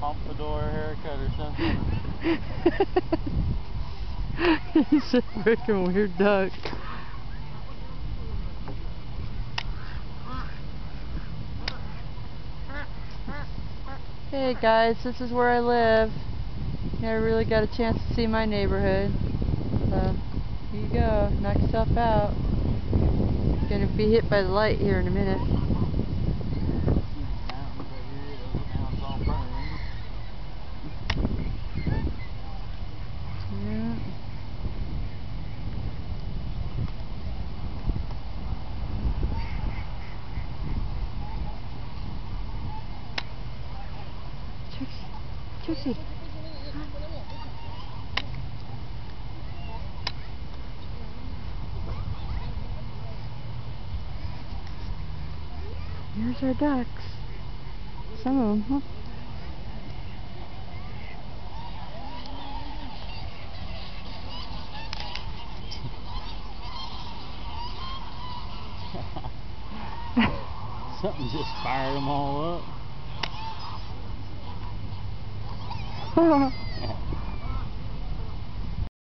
pompadour haircut or something. He's a freaking weird duck. Hey guys, this is where I live. Never really got a chance to see my neighborhood. So, here you go. Knock yourself out. Gonna be hit by the light here in a minute. Yeah. Trixie. Here's our ducks. Some of them, huh? Something just fired them all up.